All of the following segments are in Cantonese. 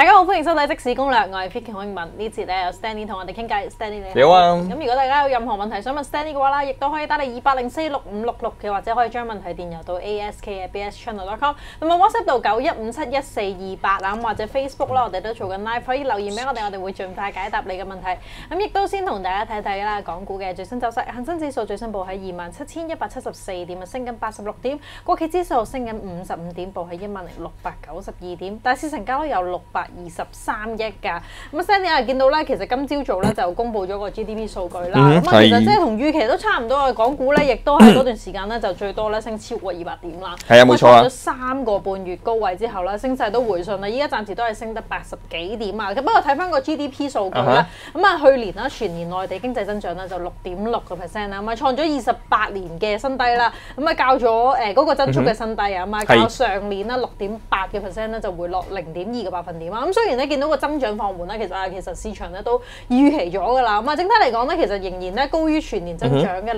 大家好，歡迎收睇即時攻略，我係 Vicky 孔英文。呢節咧有 Stanley 同我哋傾偈 ，Stanley 你好。 好啊。 咁如果大家有任何問題想問 Stanley 嘅話啦，亦都可以打嚟20465666嘅，或者可以將問題電郵到 ask@bschannel.com， 同埋 WhatsApp 到91571428啦，或者 Facebook 啦，我哋都做緊 live， 可以留言俾我哋會盡快解答你嘅問題。咁亦都先同大家睇睇啦，港股嘅最新走勢，恒生指數最新報喺27174點，升緊86點；國企指數升緊55點，報喺10692點。大市成交都有623億㗎。咁 Stanley 啊，見到咧，其實今朝早咧就公布咗個 GDP 數據啦。咁其實即係同預期都差唔多嘅，港股咧亦都喺嗰段時間咧就最多咧升超過200點啦。 係啊，冇錯啊。 咗3個半月高位之後咧，升勢都回順啦。依家暫時都係升得80幾點啊。咁不過睇翻個 GDP 數據啦，咁啊去年啦全年內地經濟增長咧就6.6%啦，咁啊創咗28年嘅新低啦。咁啊較咗嗰個增速嘅新低啊，咁啊較上年啦6.8%咧就回落0.2個百分點啊。咁雖然咧見到個增長放緩啦，其實市場咧都預期咗㗎啦。咁啊整體嚟講咧，其實仍然咧高於全年增長嘅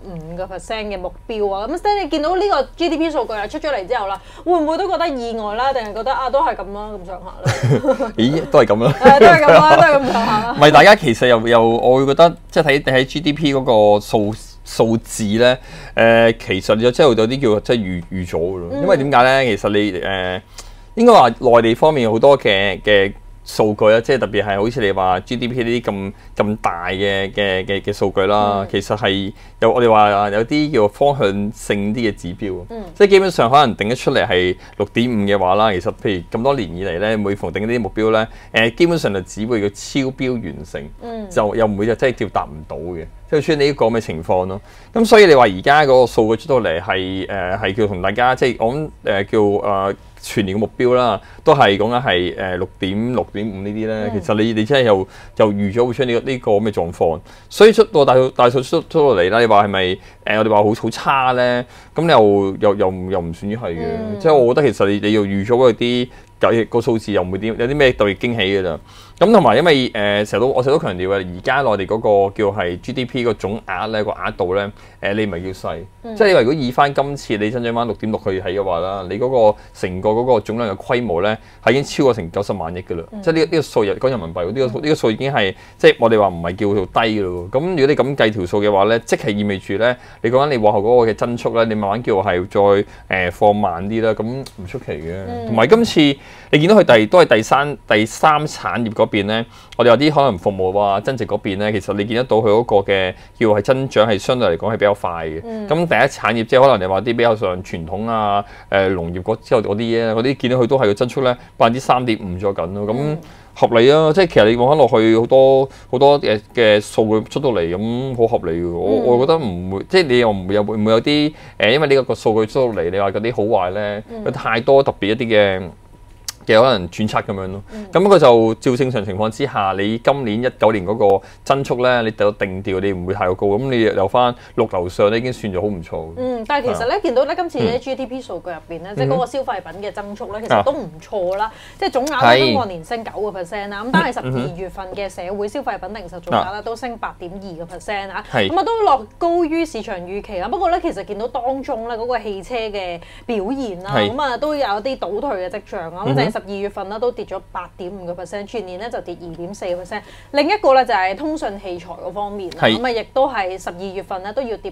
6.5% 嘅目標啊。咁 Stanley 見到呢個 GDP 數據啊出咗嚟之後啦，會唔會都覺得意外啦？定係覺得啊都係咁啦，咁上下咧？ 咦，都係咁啦。 都係咁啦，都係咁上下啦。 唔係，大家其實又我會覺得即係睇 GDP 嗰個數字咧，其實就真係有啲叫即係預咗㗎咯。因為點解咧？其實你應該話內地方面有好多嘅數據啦，即係特別係好似你話 GDP 呢啲咁大嘅數據啦，其實係有我哋話有啲叫方向性啲嘅指標，即係基本上可能定得出嚟係6.5嘅話啦，其實譬如咁多年以嚟咧，每逢定呢啲目標咧，基本上就只會叫超標完成，就又唔會就真係叫達唔到嘅，即係出現呢個咁嘅情況咯。咁所以你話而家嗰個數據出到嚟係叫同大家即係我諗叫全年嘅目標啦，都係講緊係6.5呢啲咧。其實你真係又預咗會出呢個咁嘅狀況，所以出到大數出到嚟啦。你話係咪我哋話好差咧？咁又唔算於係嘅。即係我覺得其實你要預咗嗰啲個數字又唔會有啲咩特別驚喜嘅咋。咁同埋因為我成日都強調嘅，而家內地嗰個叫係 GDP 個總額咧，個額度咧你唔係叫細，即係你話如果以翻今次你增長翻6.6去睇嘅話啦，你嗰個成個嗰個總量嘅規模咧係已經超過成90萬億嘅啦，即係呢個數講人民幣呢個數已經係即係我哋話唔係叫做低嘅咯。咁如果你咁計條數嘅話咧，即係意味住咧，你講緊你往後嗰個嘅增速咧，你慢慢叫係再放慢啲啦，咁唔出奇嘅。同埋今次你見到佢都係第三產業嗰邊咧，我哋有啲可能服務啊增值嗰邊咧，其實你見得到佢嗰個嘅叫係增長係相對嚟講係比較快嘅。咁第一產業即係可能你話啲比較上傳統啊農業之後嗰啲嘢，嗰啲見到佢都係個增速咧3.5%咗緊咯。咁合理啊，即係其實你望翻落去好多嘅數據出到嚟咁好合理嘅。我覺得唔會，即係你又唔會有啲因為呢個數據出到嚟，你話嗰啲好壞咧，有太多特別一啲嘅可能轉測咁樣咯，咁佢就照正常情況之下，你今年19年嗰個增速咧，你到定調，你唔會太過高，咁你留翻6樓上咧已經算咗好唔錯。 但係其實咧見到咧今次嘅 GDP 數據入邊咧，即係嗰個消費品嘅增速咧，其實都唔錯啦，即係總額咧都按年升9%啦。咁但係12月份嘅社會消費品零售總額咧都升8.2%啊，咁啊都落高於市場預期啦。不過咧其實見到當中咧嗰個汽車嘅表現啦，咁啊都有啲倒退嘅跡象啊。12月份咧都跌咗8.5%，全年咧就跌2.4%。另一個咧就係通訊器材嗰方面啦，咁啊亦都係12月份咧都要跌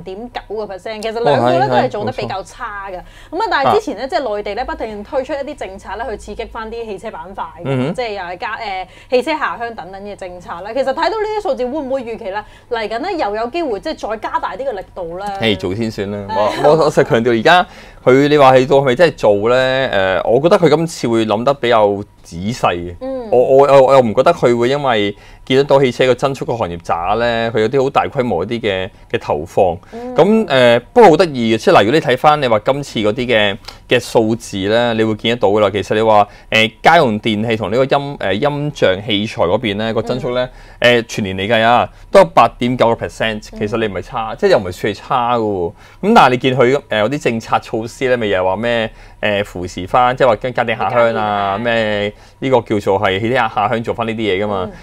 0.9%。其實兩個咧都係做得比較差嘅。咁啊，但係之前咧即係內地咧不停推出一啲政策咧去刺激翻啲汽車板塊，即係又係加汽車下鄉等等嘅政策咧。其實睇到呢啲數字，會唔會預期咧嚟緊咧又有機會即係再加大啲嘅力度咧？做先算啦。我實強調而家你話係到係咪真係做咧？我覺得佢今次會諗得比較仔細嘅。我又唔覺得佢會因為見得到汽車嘅增速個行業渣咧，佢有啲好大規模一啲嘅投放。咁不過好得意嘅，即係例如你睇翻你話今次嗰啲嘅數字咧，你會見得到噶啦。其實你話家用電器同呢個音像器材嗰邊咧個增速咧全年嚟計啊，都有8.9%。其實你唔係差，即係又唔係算係差嘅喎。咁但係你見佢有啲政策措施咧，咪又係話咩扶持翻，即係話跟家電下鄉啊，咩呢個叫做係汽車下鄉做翻呢啲嘢噶嘛。因為點解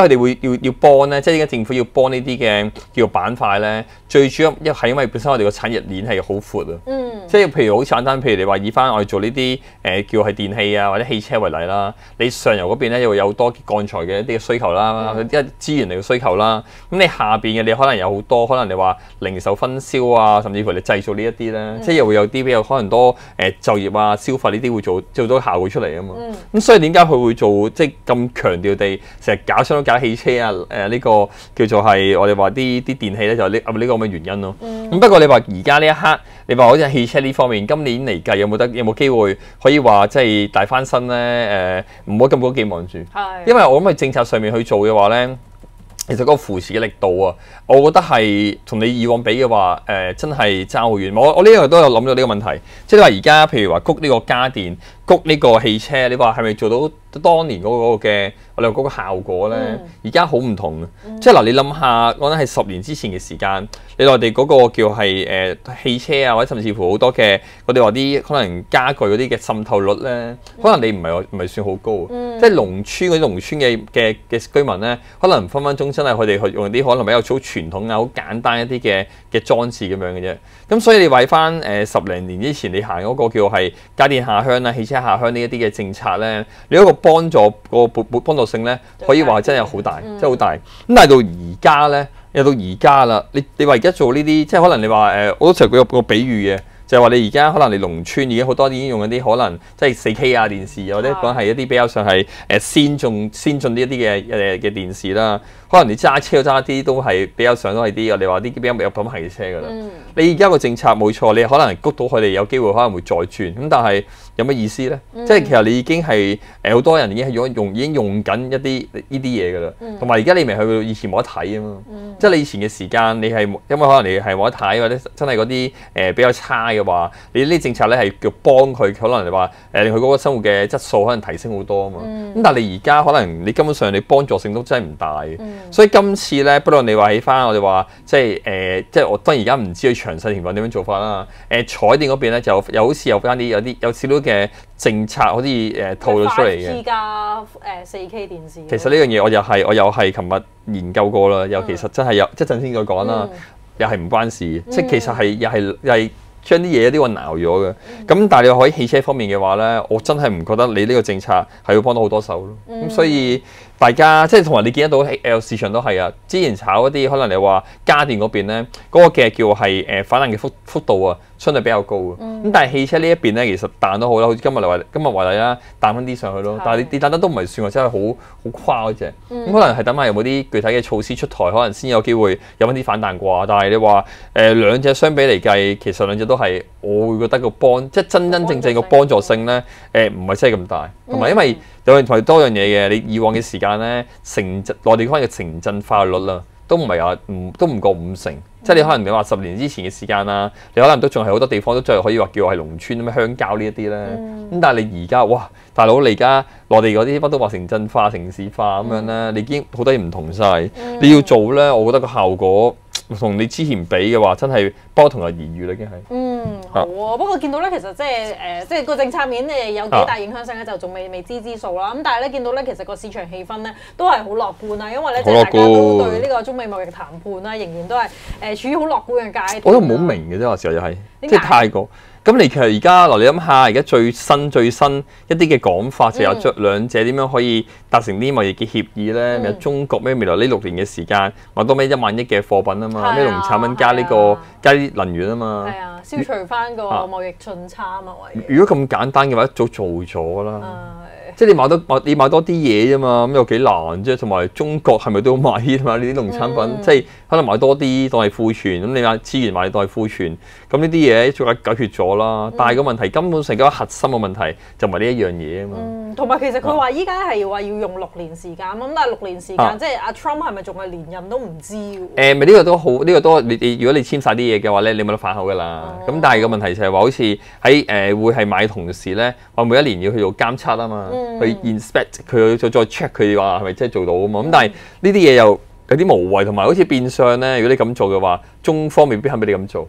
佢哋會要幫咧？即係點解政府要幫呢啲嘅叫做板塊咧？最主要係因為本身我哋個產業鏈係好闊啊。即係譬如好簡單，譬如你話以翻我哋做呢啲叫係電器啊或者汽車為例啦，你上游嗰邊咧又會有多鋼材嘅一啲嘅需求啦，一資源嚟嘅需求啦。咁你下邊嘅你可能有好多，可能你話零售分銷啊，甚至乎你製造呢一啲咧，即係又會有啲比較可能多就業啊、消費呢啲會做到效果出嚟啊嘛。咁所以點解佢會做即係咁強調地成日搞商都搞汽車啊？呢個叫做係我哋話啲電器咧就呢個咁嘅原因咯。咁不過你話而家呢一刻，你話好似汽車呢方面，今年嚟計有冇機會可以話即係大翻身咧？唔好咁高寄望住，因為我諗喺政策上面去做嘅話咧，其實嗰個扶持嘅力度啊，我覺得係同你以往比嘅話，真係爭好遠。我呢樣都有諗到呢個問題，即係話而家譬如話谷呢個家電、谷呢個汽車，你話係咪做到當年嗰個嘅我哋嗰個效果咧？而家好唔同啊！即係嗱，你諗下，講緊係10年之前嘅時間，你內地嗰個叫係汽車啊，或者甚至乎好多嘅我哋話啲可能家具嗰啲嘅滲透率咧，可能你唔係算好高。即係農村嗰啲農村嘅居民咧，可能分分鐘真係佢哋去用啲可能比較好傳統啊、好簡單一啲嘅裝置咁樣嘅啫。咁所以你話翻10零年之前你行嗰個叫係家電下鄉啊、汽車下鄉呢一啲嘅政策咧，你嗰個幫助性咧，可以話真係好大，真係好大。咁但係到而家咧，又到而家啦，你話而家做呢啲，即係可能你話我都成日舉個比喻嘅，就係話你而家可能你農村已經好多已經用一啲可能即係4K 啊電視，或者講係一啲比較上係先進呢一啲嘅電視啦。可能你揸車揸啲都係比較上都係啲我哋話啲比較有品牌嘅車㗎啦。你而家個政策冇錯，你可能谷到佢哋有機會可能會再轉，咁但係有乜意思咧？即係其實你已經係好多人已經係已經用緊一啲呢啲嘢㗎啦。同埋而家你未去到以前冇得睇啊嘛。即係你以前嘅時間，你係因為可能你係冇得睇，或者真係嗰啲比較差嘅話，你呢啲政策咧係叫幫佢，可能你話令佢嗰個生活嘅質素可能提升好多啊嘛。咁但係你而家可能你根本上你幫助性都真係唔大嘅。所以今次咧，不論你話起翻我哋話即係我當然而家唔知佢詳細情況點樣做法啦。彩電嗰邊咧就又好似有翻有少少嘅政策好似套咗出嚟嘅。5G 加4K 電視。 其實呢樣嘢我又係琴日研究過啦，又其實真係有一陣先再講啦，又係唔關事，即係其實係又係將啲嘢啲混淆咗嘅。咁但係你話喺汽車方面嘅話咧，我真係唔覺得你呢個政策係會幫到好多手咯。咁所以大家即係同埋你見得到市場都係啊，之前炒一啲可能你話家電嗰邊咧，嗰個嘅叫係反彈嘅幅度啊，相對比較高嘅。咁但係汽車呢一邊咧，其實彈都好啦，好似今日為例啦，彈翻啲上去咯。但係你彈得都唔係算話真係好誇嗰隻。咁可能係等下有冇啲具體嘅措施出台，可能先有機會有翻啲反彈啩。但係你話兩隻相比嚟計，其實兩隻都係我會覺得個即係真正個幫助性咧，唔係真係咁大。同埋因為有人同埋多樣嘢嘅，你以往嘅時間咧，內地方嘅城鎮化率啦，都唔係話都唔過50%。即係你可能你話10年之前嘅時間啦，你可能都仲係好多地方都仲係可以話叫係農村咁樣鄉郊呢一啲咧。咁但係你而家哇，大佬你而家內地嗰啲乜都話城鎮化、城市化咁樣咧，你已經好多嘢唔同晒。你要做咧，我覺得個效果同你之前比嘅話，真係不同日而語啦，已經係。 好啊。不過見到咧，其實即係個政策面有幾大影響性咧，就仲未知數啦。咁但係咧見到咧，其實個市場氣氛咧都係好樂觀啊，因為咧即係大家都對呢個中美貿易談判啦，仍然都係處於好樂觀嘅階段。 我都唔好明嘅啫，有時候又係即係太過。咁你其實而家你諗下，而家最新一啲嘅講法就有兩者點樣可以達成啲貿易嘅協議咧？有中國未來呢6年嘅時間買多1萬億嘅貨品啊嘛，咩農產品加加啲能源啊嘛， 係啊，消除翻個貿易順差啊嘛。 如果咁簡單嘅話，一早做咗啦。即係你買多啲嘢啫嘛，咁有幾難啫？同埋中國係咪都要買嘛？呢啲農產品，即係可能買多啲當係庫存，咁你買資源買當係庫存，咁呢啲嘢早解決咗啦。但係個問題根本成個核心嘅問題就唔係呢一樣嘢啊嘛。同埋其實佢話依家係話要用6年時間，咁但係6年時間即係阿 Trump 係咪仲係連任都唔知喎。 咪呢個都好，呢個都你如果你簽晒啲嘢嘅話咧，你冇得反口㗎啦。咁但係個問題就係話，好似喺會係買同時咧，話每一年要去做監測啊嘛。去 inspect 佢再 check 佢話係咪真係做到啊嘛。咁但係呢啲嘢又有啲無謂，同埋好似變相咧，如果你咁做嘅話，中方未必肯俾你咁做。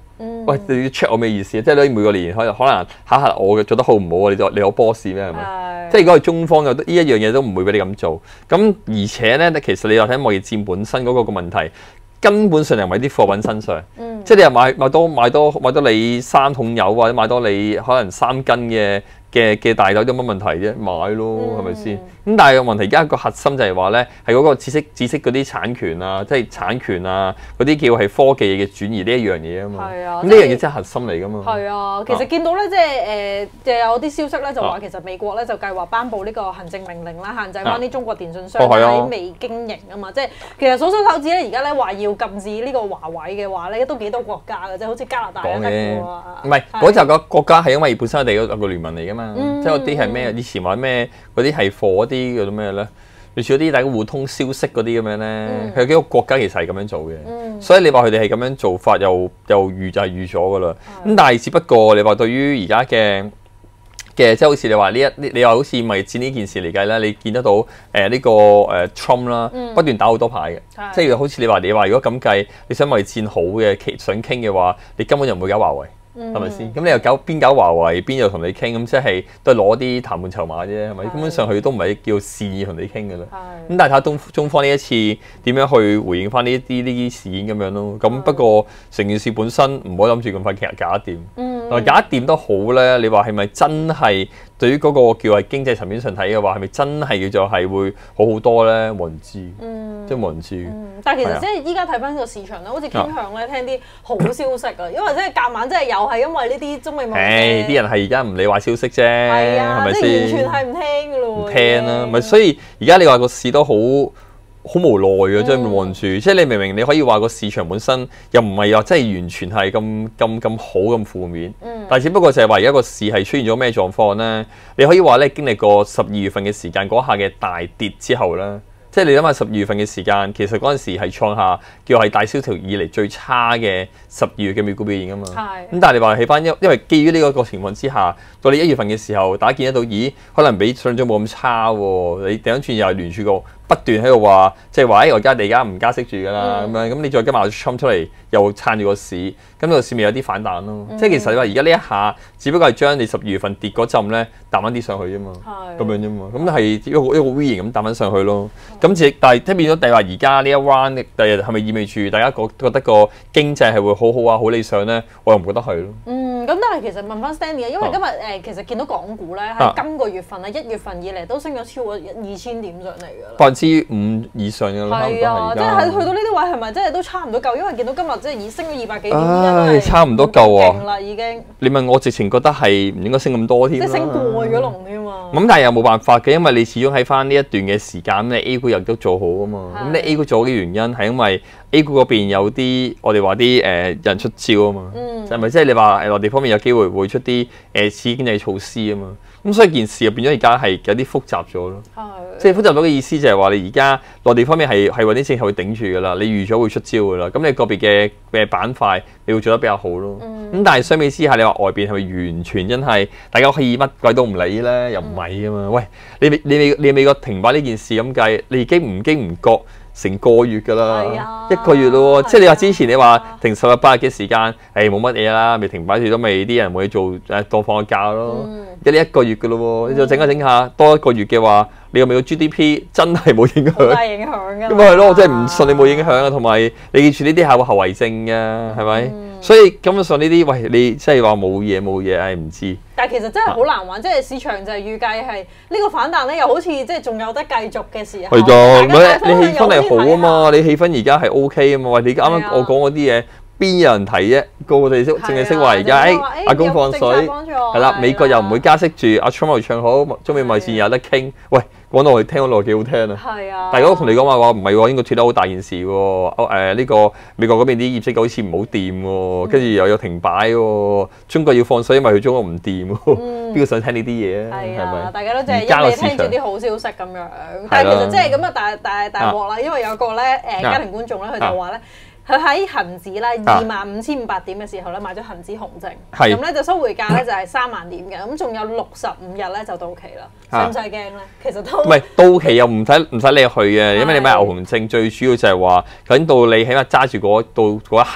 喂，你要 check 我咩意思啊？即係你每個年可能考下我嘅做得好唔好啊？你有 boss 咩係咪？即係如果係中方嘅呢一樣嘢都唔會俾你咁做。咁而且咧，其實你又睇貿易戰本身嗰個問題，根本上又唔喺啲貨品身上。即係你又買多你3桶油或者買多你可能3斤嘅大豆有乜問題啫？買咯，係咪先？咁但係個問題而家個核心就係話咧，係嗰個知識嗰啲產權啊，即係產權啊嗰啲叫係科技嘅轉移呢一樣嘢啊嘛。係啊，咁呢樣嘢真係核心嚟㗎嘛。 係啊，其實見到咧，即係有啲消息咧就話其實美國咧就計劃頒布呢個行政命令啦，限制翻啲中國電信商喺美經營啊嘛。即係其實數數手指咧，而家咧話要禁止呢個華為嘅話咧，都幾多國家嘅，即係好似加拿大都得嘅喎。唔係嗰就個國家係因為本身我哋有個聯盟嚟㗎嘛，即係嗰啲係咩？以前話咩嗰啲係貨啲叫做咩咧？類似嗰啲大家互通消息嗰啲咁樣咧，佢有幾個國家其實係咁樣做嘅，所以你話佢哋係咁樣做法又預就係預咗噶啦。咁但係只不過你話對於而家嘅即係好似你話你話好似貿易戰呢件事嚟計咧，你見得到呢個Trump 啦，不斷打好多牌嘅，即係好似你話如果咁計，你想貿易戰好嘅想傾嘅話，你根本就唔會搞華為。係咪先？咁你又邊搞華為，邊又同你傾？咁即係都係攞啲談判籌碼啫，係咪？根本上佢都唔係叫善意同你傾嘅啦。咁但係睇下中方呢一次點樣去回應翻呢啲事件咁樣咯。咁不過成件事本身唔好諗住咁快其實搞得掂。搞得掂都好咧。你話係咪真係對於嗰個叫係經濟層面上睇嘅話，係咪真係叫做係會好多咧？冇人知，即係冇人知。 但係其實即係依家睇翻個市場咧，好似傾向咧聽啲好消息啊，因為即係夾硬即係有係因為呢啲中美貿易。啲人係而家唔理壞消息啫，係咪先？ 即係完全係唔聽㗎咯喎。 唔聽啦，咪所以而家你話個市都好無奈嘅，即係望住，即係你明明你可以話個市場本身又唔係話真係完全係咁好咁負面，但係只不過就係話而家個市係出現咗咩狀況咧？你可以話咧經歷過12月份嘅時間嗰下嘅大跌之後咧。即係你諗下12月份嘅時間，其實嗰陣時係創下叫係大蕭條以嚟最差嘅12月嘅美股表現㗎嘛。咁但係你話起翻因為基於呢個情況之下，到你1月份嘅時候，大家見得到，咦？可能比上咗冇咁差喎。你掉翻轉又係聯儲局不斷喺度話，即係話我而家唔加息住㗎啦咁樣。咁你再加埋 Trump 出嚟，又撐住個市，咁個市咪有啲反彈咯。即係其實你話而家呢一下，只不過係將你12月份跌嗰陣咧彈翻啲上去啫嘛，咁樣啫嘛。咁係一個 V 型咁彈翻上去咯。咁但係即係變咗，第話而家呢一 round，第日係咪意味住大家覺得個經濟係會好好啊、好理想咧？我又唔覺得係咯。咁但係其實問翻 Stanley 啊，因為今日其實見到港股咧喺今個月份咧1月份以嚟都升咗超過2000點上嚟㗎啦。 5%以上嘅啦， 係啊，即係去到呢啲位係咪真係都差唔多夠？因為見到今日即係已升咗200幾點， 差唔多夠啊！ 啦已經。 你問我直情覺得係唔應該升咁多添， 即係升過咗龍添嘛。 咁但係又冇辦法嘅，因為你始終喺翻呢一段嘅時間咧，A 股又都做好啊嘛。咁你 A 股做好嘅原因係因為 A 股嗰邊有啲我哋話啲人出招啊嘛，係咪即係你話內地方面有機會會出啲刺激經濟措施啊嘛？咁所以件事又變咗而家係有啲複雜咗咯。即係複雜咗嘅意思就係話你而家內地方面係揾啲政策去頂住㗎啦，你預咗會出招㗎啦。咁你個別嘅板塊你會做得比較好咯。咁但係相比之下，你話外邊係咪完全真係大家可以乜鬼都唔理咧？又唔係㗎嘛？喂，你美國停擺呢件事咁計，你已經唔經唔覺成個月㗎啦，1個月咯喎。即係你話之前你話停10日8日嘅時間，冇乜嘢啦，未停擺住都未，啲人冇嘢做，當放個假咯。一呢1個月㗎咯喎，你再整下多1個月嘅話，你個美國 GDP 真係冇影響， 好大影響㗎。 咁咪係咯，我真係唔信你冇影響啊。同埋你記住呢啲係會後遺症㗎，係咪？所以根本上呢啲，喂，你即係話冇嘢，唔知。 但係其實真係好難玩，即係市場就係預計係呢個反彈咧，又好似即係仲有得繼續嘅時候。 係㗎，你氣氛係好啊嘛，你氣氛而家係 OK 啊嘛。喂，你啱啱我講嗰啲嘢，邊有人睇啫？個個哋淨係識話而家，阿公放水，係啦，美國又唔會加息住，阿 Trump 又唱好，中美貿易戰有得傾。喂，講到我哋聽落幾好聽啊！ 係啊， 但係我同你講話唔係喎，應該脫得好大件事喎。呢個美國嗰邊啲業績好似唔好掂喎，跟住又有停擺喎。中國要放水，因為佢中國唔掂喎。邊個想聽呢啲嘢啊？係咪？ 大家都淨係一味聽住啲好消息咁樣。但係其實即係咁啊，大鑊啦，因為有個咧家庭觀眾咧，佢就話咧。佢喺恆指咧25,500點嘅時候咧買咗恆指紅證，咁咧就收回價咧就係3萬點嘅，咁仲有65日咧就到期啦，使唔使驚咧？其實都唔係到期又唔使你去嘅，因為你買牛熊證最主要就係話，究竟到你起碼揸住到嗰一刻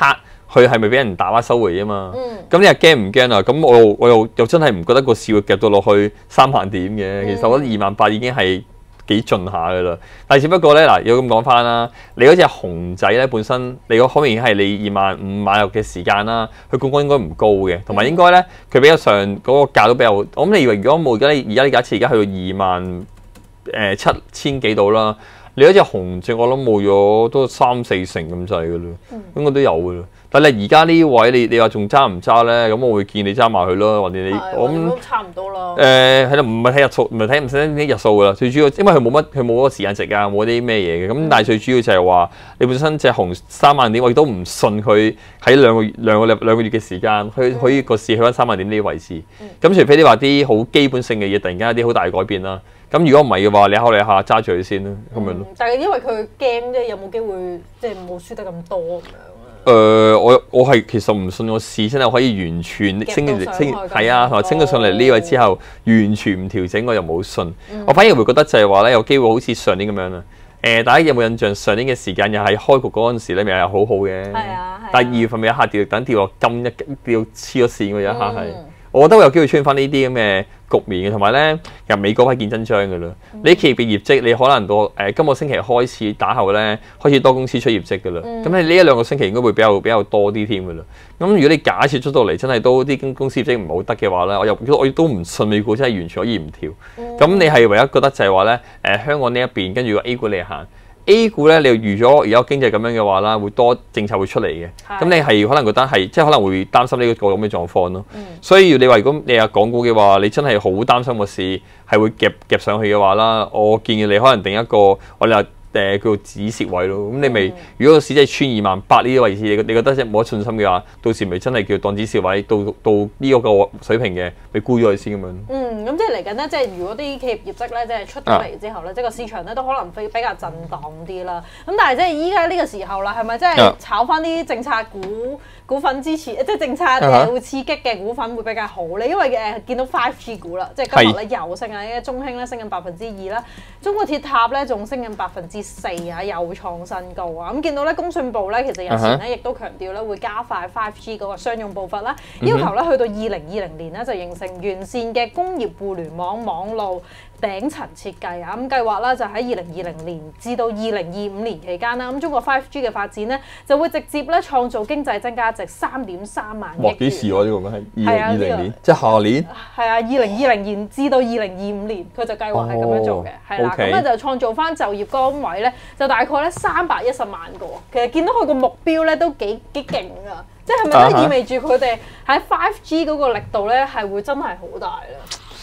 佢係咪俾人打孖收回啊嘛？咁你又驚唔驚啊？咁我又真係唔覺得個市會夾到落去3萬點嘅。其實我覺得28000已經係幾盡下噶啦。但係只不過咧嗱，要咁講翻啦，你嗰隻熊仔咧本身，你好明顯係你25000買入嘅時間啦，佢槓桿應該唔高嘅，同埋應該咧佢比較上嗰個價都比較，我諗你以為如果冇而家你假設而家去到27000幾度啦，你嗰隻熊證我諗冇咗都3-4成咁滯噶啦，應該都有噶啦。但係而家呢位你話仲揸唔揸咧？咁我會建議你揸埋佢咯，或者你我諗差唔多啦。 係啦，唔係睇日數，唔使啲日數噶啦。最主要因為佢冇嗰個時間值啊，冇啲咩嘢嘅。咁但係最主要就係話你本身隻熊3萬點，我亦都唔信佢喺兩個月嘅時間，可以個市去翻3萬點呢啲位置。咁除非你話啲好基本性嘅嘢突然間有啲好大改變啦。咁如果唔係嘅話，你考慮下揸住佢先啦，咁樣咯。 但係因為佢驚啫，有冇機會即係冇輸得咁多咁樣？ 我係其實唔信個市真係可以完全升係啊，同埋升咗上嚟呢位之後完全唔調整，我又冇信。我反而會覺得就係話咧，有機會好似上年咁樣啦。大家有冇印象上年嘅時間又係開局嗰陣時咧，咪係好好嘅。係啊。但係2月份咪一下跌落金一掉黐咗線嗰一下係。我覺得會有機會出現翻呢啲咁嘅局面嘅，同埋咧，其實美國係見真章嘅啦。你企業嘅業績，你可能到今個星期開始打後咧，開始多公司出業績嘅啦。咁你呢1-2個星期應該會比較多啲添嘅啦。咁如果你假設出到嚟真係都啲公司業績唔好得嘅話咧，我亦都唔信美股真係完全可以唔調。咁你係唯一覺得就係話咧，香港呢一邊跟住個 A 股你行。A 股咧，你又預咗而家經濟咁樣嘅話啦，會多政策會出嚟嘅。咁你係可能覺得係，即係可能會擔心呢個咁嘅狀況咯。所以你話如果你係港股嘅話，你真係好擔心個市係會夾上去嘅話啦，我建議你可能定一個我哋話叫做止蝕位咯。咁你咪如果個市真係穿28000呢啲位置，你覺得即係冇乜信心嘅話，到時咪真係叫當止蝕位，到呢個水平嘅，咪沽咗佢先咁樣。 咁即係嚟緊咧，即係如果啲企業業績咧，即係出咗嚟之後咧，即係個市場咧都可能比較震盪啲啦。咁但係即係依家呢個時候啦，係咪即係炒翻啲政策股份支持，即係政策會刺激嘅股份會比較好咧？因為見到 5G 股啦，即係今日咧又升啊，中興咧升緊2%啦，中國鐵塔咧仲升緊4%啊，又創新高啊！咁見到咧工信部咧，其實日前咧亦都強調咧會加快 5G 嗰個商用步伐啦，要求咧去到2020年咧就形成完善嘅工業互聯網網路頂層設計啊！咁計劃啦就喺2020年至到2025年期間啦，咁中國 5G 嘅發展咧就會直接咧創造經濟增加值3.3萬億元。哇！幾時喎呢個係2020年，即係下年。係啊，2020年至到2025年，佢就計劃係咁樣做嘅，係啦。咁咧就創造翻就業崗位咧，就大概咧310萬個。其實見到佢個目標咧都幾勁啊！即係咪都意味住佢哋喺 5G 嗰個力度咧係會真係好大咧？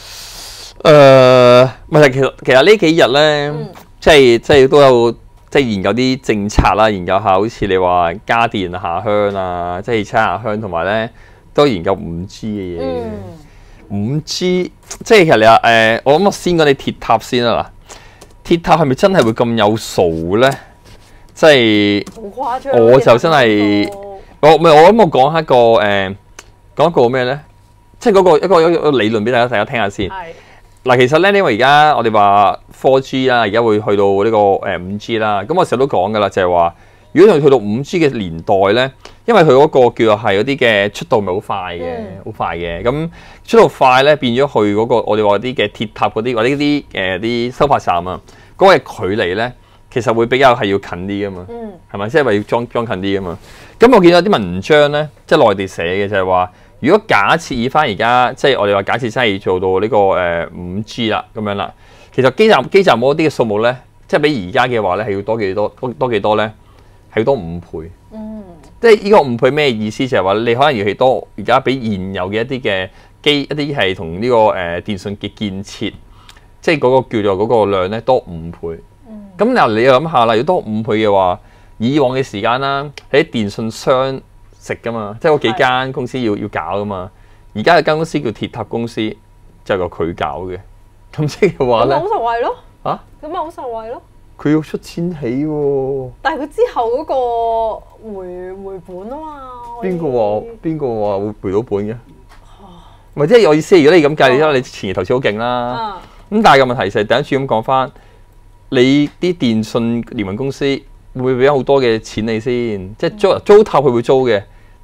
唔係，其實呢幾日咧，即係都有即係研究啲政策啦，研究下好似你話家電下鄉啊，即係汽車下鄉，同埋咧都研究5G 嘅嘢。5G 即係其實你話我諗我先講你鐵塔先啦嗱，鐵塔係咪真係會咁有數咧？即係好誇張，我就真係我諗我講一個咩咧？即係一個理論俾大家聽下先。嗱，其實咧，因為而家我哋話 4G 啦，而家會去到呢個5G 啦。咁我成日都講噶啦，就係話，如果去到5G 嘅年代咧，因為佢嗰個叫做係嗰啲嘅出道咪好快嘅，好快嘅。咁出道快咧，變咗去嗰個我哋話啲嘅鐵塔嗰啲或者啲啲收發站啊，嗰個距離咧，其實會比較係要近啲噶嘛。係咪？即係話要裝近啲噶嘛。咁我見到啲文章咧，即係內地寫嘅就係話。如果假設以翻而家，即係我哋話假設真係做到呢個5G 啦，咁樣啦，其實基站嗰啲嘅數目咧，即係比而家嘅話咧係要多幾多咧？係要多5倍。即係呢個5倍咩意思？就係話你可能要起多而家比現有嘅一啲嘅一啲係同呢個電信嘅建設，即係嗰個叫做嗰個量咧多5倍。咁嗱，你又諗下啦，要多5倍嘅話，以往嘅時間啦，喺電信商食噶嘛，即係嗰幾間公司要搞噶嘛。而家有間公司叫鐵塔公司，就係佢搞嘅。咁即係話咧，咁咪好受惠咯。嚇？咁咪好受惠咯。佢要出錢起喎。但係佢之後嗰個回本啊嘛。邊個話會回到本嘅？唔係即係我意思，如果你咁計，因為你前期投資好勁啦。咁但係個問題就係第一次咁講翻，你啲電信聯運公司會唔會俾好多嘅錢你先？即係租塔佢會租嘅。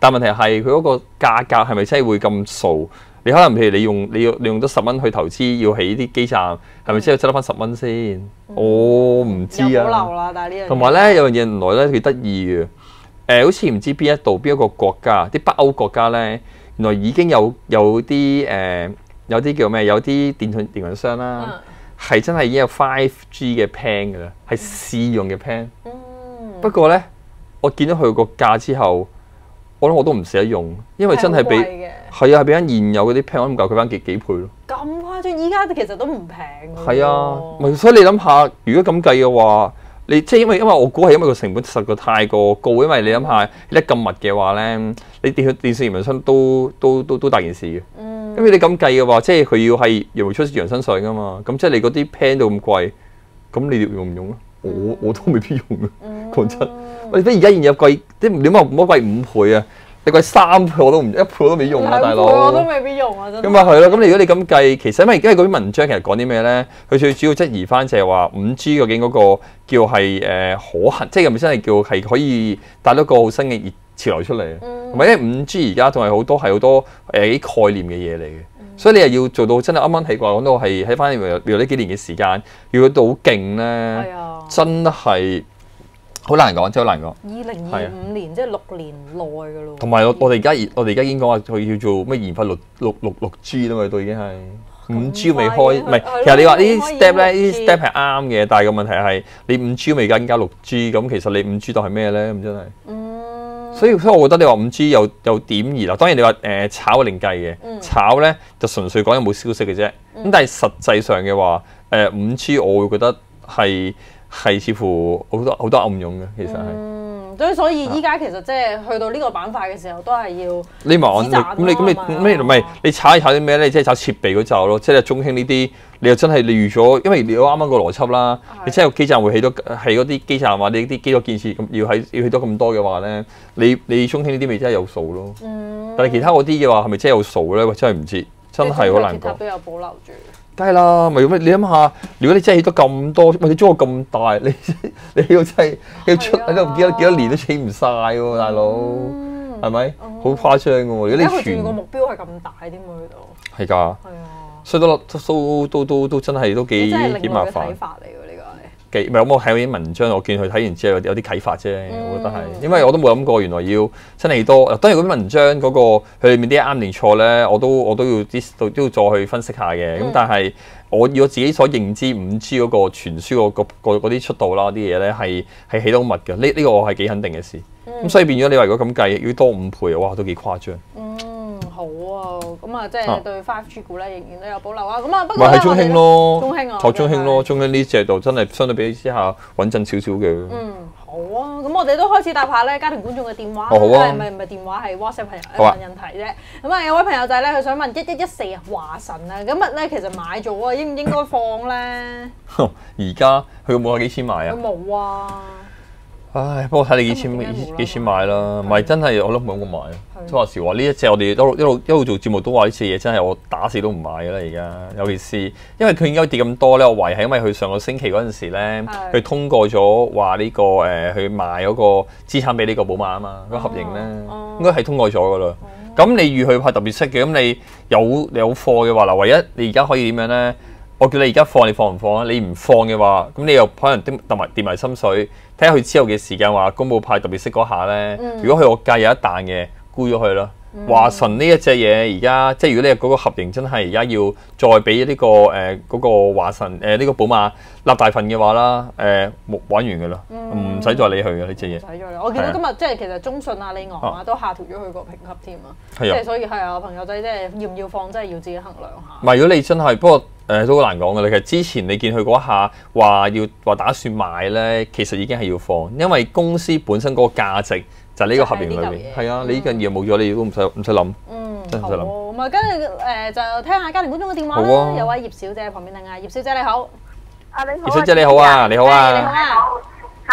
但問題係佢嗰個價格係咪真係會咁數？你可能譬如你用得10蚊去投資，要起啲基站，係咪真係執得翻10蚊先？我唔知啊。 有保留啦，但係呢樣。 同埋咧有樣嘢原來咧幾得意嘅，好似唔知邊一個國家，啲北歐國家咧，原來已經有啲有啲叫咩？有啲電訊商啦，係真係已經有 5G 嘅 plan 㗎啦，係試用嘅 plan。不過咧，我見到佢個價之後，我諗我都唔捨得用，因為真係比係啊，係比緊現有嗰啲 plan 我諗夠佢翻幾倍咯。 咁誇張，依家其實都唔平㗎。 係啊，所以你諗下，如果咁計嘅話，你即係因為我估係因為個成本實在太過高，因為你諗下你咁密嘅話咧，你電視營運商都大件事嘅。咁你咁計嘅話，即係佢要係羊毛出自羊身上㗎嘛，咁即係你嗰啲 plan 到咁貴，咁你用唔用咧？我都未必用啊，講真。喂，而家現有貴，你話唔好貴5倍啊！你貴3倍我都唔1倍我都未用啊，大佬。 我都未必用啊，真係。 咁啊係咯，咁如果你咁計，其實因為嗰啲文章其實講啲咩咧？佢最主要質疑翻就係話5G 究竟嗰個叫係可行，即係係咪真係叫係可以帶到個好新嘅熱潮流出嚟？同埋因為5G 而家仲係好多啲概念嘅嘢嚟嘅，所以你又要做到真係啱啱起話講到係喺翻未來呢幾年嘅時間，要到好勁咧，真係。好難講，真係好難講。 2025年即係6年內㗎咯。 同埋我哋而家已經講話佢叫做咩研發6G 啦嘛，都已經係5G 未開，唔係其實你話呢啲 step 咧，呢啲 step 係啱嘅，但係個問題係你5G 未加6G，咁其實你5G 當係咩咧？咁真係。所以我覺得你話5G 有點疑啦。當然你話炒另計嘅，炒咧就純粹講有冇消息嘅啫。咁但係實際上嘅話，5G 我會覺得係似乎好多暗湧嘅，其實係。 所以依家其實即係去到呢個板塊嘅時候，都係要你問你炒啲咩咧？即係炒設備嗰紮咯，即係中興呢啲，你又真係你預咗，因為你啱啱個邏輯啦，你真係基站會起到係嗰啲基站或者啲基礎建設咁要起到咁多嘅話咧，你中興呢啲咪真係有數咯。但係其他嗰啲嘅話係咪真係有數咧？我真係唔知，真係好難講。 都有保留住。 梗係啦，咪咁你諗下，如果你真係起咗咁多，喂你租個咁大，你起到真係要出喺度幾多年都起唔晒喎，大佬，係咪？好誇張嘅喎，如果你全個目標係咁大添喎，喺度。 係㗎。係啊。所以都真係都幾麻煩。睇法嚟㗎呢個係。唔係我睇啲文章，我見佢睇完之後有啲啟發啫，我覺得係，因為我都冇諗過原來要真係多。當然嗰啲文章嗰個佢裏面啲啱定錯咧，我都要再去分析下嘅。咁但係我以我自己所認知5G 嗰個傳輸嗰啲速度啦啲嘢咧係起到密嘅。呢個我係幾肯定嘅事。咁所以變咗你話如果咁計要多5倍，哇都幾誇張。 好啊，咁啊，即係對 5G 股咧仍然都有保留啊。咁啊，不過係中興咯， 中興啊， 坐中興咯，中興呢隻就真係相對比之下穩陣少少嘅。 好啊，咁我哋都開始答下咧家庭觀眾嘅電話， 好啊， 唔係電話係 WhatsApp 朋友問人題啫。咁啊有位朋友仔咧，佢想問1114華晨啊，今日咧其實買咗啊，應唔應該放咧？ 而家佢冇幾錢買啊？ 佢冇啊。 唉，不過睇你幾錢買啦，唔係真係我都冇咁買啊。即係話時話呢一隻我哋一路做節目都話呢隻嘢真係我打死都唔買㗎啦而家，尤其是因為佢應該跌咁多咧，我懷疑係因為佢上個星期嗰陣時咧，佢通過咗話呢個去賣嗰個資產俾呢個寶馬啊嘛，嗰個合營咧應該係通過咗㗎啦。咁你預佢派特別息嘅，咁你有貨嘅話嗱，唯一你而家可以點樣咧？我叫你而家放，你放唔放啊？你唔放嘅話，咁你又可能跌埋心水，睇下佢之後嘅時間話公佈派特別息嗰下咧。如果佢個價有一彈嘅，沽咗佢咯。華晨呢一隻嘢而家，即係如果你嗰個合營真係而家要再俾呢個嗰個華晨呢個寶馬立大份嘅話啦，玩完㗎啦，唔使再理佢嘅呢隻嘢。唔使再理。我見到今日即係其實中信啊、里昂啊都下調咗佢個評級添啊。即係所以係啊，朋友仔即係要唔要放，真係要自己衡量下。唔係，如果你真係不過。都好難講嘅，其實之前你見佢嗰下話打算買咧，其實已經係要放，因為公司本身嗰個價值就係呢個合營裏邊。係啊，你呢樣嘢冇咗，你都唔使諗。真係唔使諗。咁啊，跟住就聽下家庭觀眾嘅電話啦。有位葉小姐旁邊等啊，葉小姐你好。 啊你好。 葉小姐你好啊，你好啊。 你好。嚇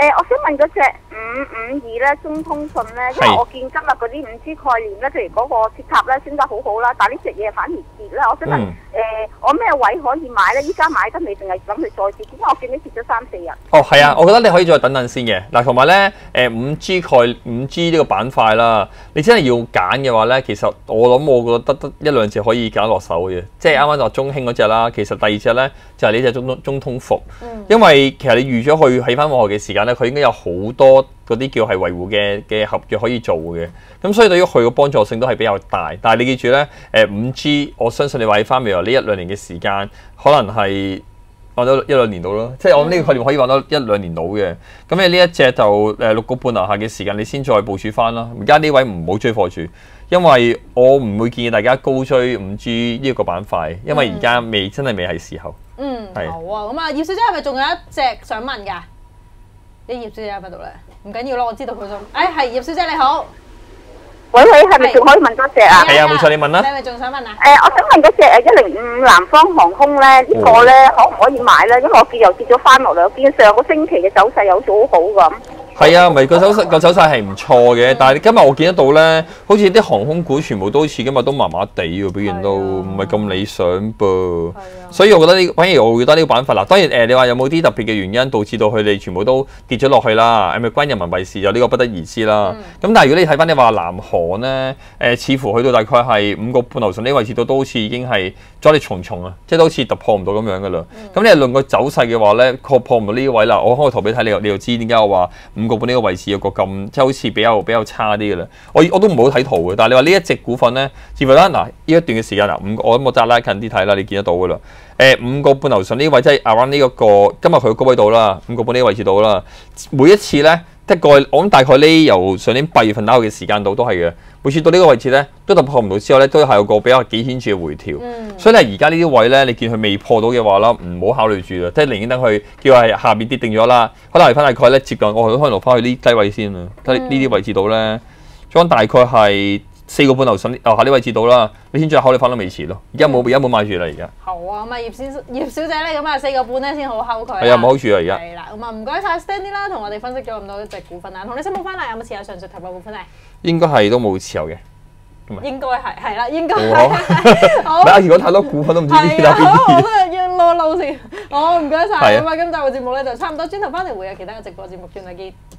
我想問嗰隻552咧，中通訊咧，因為我見今日嗰啲5G 概念咧，譬如嗰個鐵塔咧升得好好啦，但係呢隻嘢反而跌啦。我想問我咩位可以買咧？依家買得未定係諗佢再跌？點解我見你跌咗3-4日？ 哦，係啊，我覺得你可以再等等先嘅。嗱，同埋咧5G 呢個板塊啦，你真係要揀嘅話咧，其實我覺得得1-2隻可以揀落手嘅，即係啱啱話中興嗰隻啦。其實第二隻咧就係呢隻中通服，因為其實你預咗去喺翻網絡嘅時間咧，佢應該有好多嗰啲叫係維護嘅合約可以做嘅，咁所以對於佢嘅幫助性都係比較大。但係你記住咧，5G 我相信你話喺翻未來呢1-2年嘅時間，可能係玩咗1-2年到咯，即係我諗呢個概念可以玩到1-2年到嘅。咁你呢一隻就6個半樓下嘅時間，你先再部署翻啦。而家呢位唔好追貨住，因為我唔會建議大家高追5G 呢個板塊，因為而家真係未係時候。 好啊，咁啊，葉小姐係咪仲有一隻想問㗎？啲葉小姐喺邊度咧？唔緊要咯，我知道佢想。係葉小姐你好。 喂，係咪仲可以問多隻啊？ 係啊，冇錯，你問啦。 你係咪仲想問啊？ 我想問嗰隻105南方航空咧，呢個咧可唔可以買咧？因為我見又跌咗翻落嚟，我見上個星期嘅走勢有好好咁。係啊，咪個走勢係唔錯嘅，但係今日我見得到咧，好似啲航空股全部都好似今日都麻麻地喎，表現都唔係咁理想噃。所以我覺得反而我覺得呢個板塊嗱，當然你話有冇啲特別嘅原因導致到佢哋全部都跌咗落去啦？係咪關人民幣事？有呢個不得而知啦。咁但係如果你睇翻你話南韓咧，似乎去到大概係5個半樓上呢個位置都好似已經係阻力重重啊，即係都好似突破唔到咁樣噶啦。咁你係論個走勢嘅話咧，確破唔到呢個位啦。我開個圖俾你睇，你就知點解我話5個半呢個位置有個咁即係好似比較差啲嘅啦。我都唔好睇圖嘅，但係你話呢一隻股份咧，似乎咧嗱呢一段嘅時間我諗我揸拉近啲睇啦，你見得到嘅啦。5個半樓上呢位即係 around 呢一個今日佢高位度啦，5個半呢個位置度啦。每一次咧，我諗大概呢由上年8月份打後嘅時間度都係嘅。每次到呢個位置咧，都突破唔到之後咧，都係有個比較幾顯著嘅回調。所以咧，而家呢啲位咧，你見佢未破到嘅話啦，唔好考慮住啦，即係寧願等佢叫係下邊跌定咗啦，可能係翻大概咧接近我可能落翻去呢低位先啊。睇呢啲位置度咧，將大概係4個半樓上下呢位置度啦，你先再考慮翻都未遲咯。而家冇買住啦，而家。 好啊，咁啊葉小姐咧，咁啊4個半咧先好睺佢。 係啊，冇好住啊而家。 係啦，咁啊唔該晒 Stanley 啦，同我哋分析咗咁多隻股份啊，同你申報翻嚟有冇持有上述投入股份咧？應該係都冇持有嘅。 應該係啦，應該係。好。 如果太多股份都唔知邊啲。 好，我都係要撈先。好，唔該晒。咁啊，今集嘅節目咧就差唔多，轉頭翻嚟會有其他嘅直播節目，轉頭見。